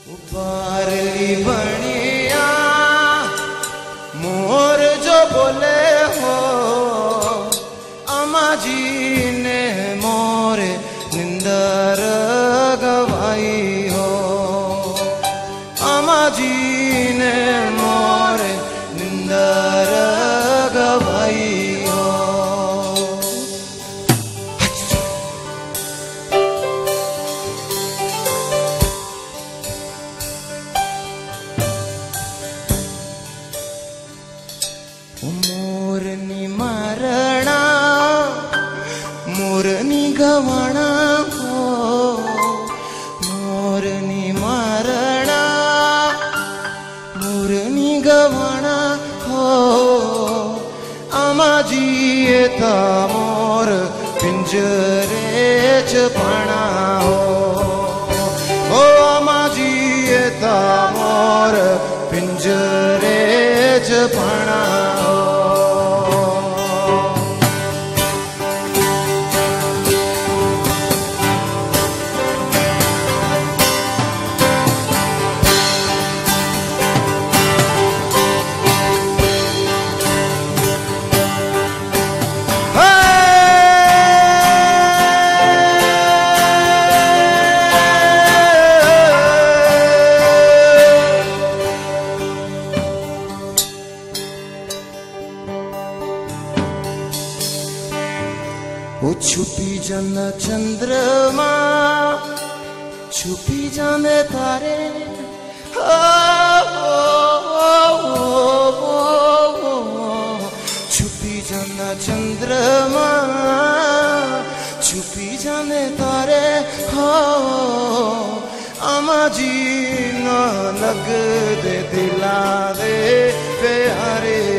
बारली बनिया मोर जो बोले हो, अम्मा जी ने मोरे निंदर गवाई हो, अम्मा जी ने मोरे निंदर गवाई हो। मोरनी मरणा मोरनी गवाणा हो, मोरनी मरणा मोरनी गवाणा हो, अम्मा जी ता मोर पिंजरे च पाना हो, ओ अम्मा जी ता मोर पिंजरे च पाना हो। वो छुपी जाना चंद्रमा, छुपी जाने तारे, छुपी जाना चंद्रमा, छुपी जाने तारे हो, अम्मा जी ना लग दे दिला दे प्यारे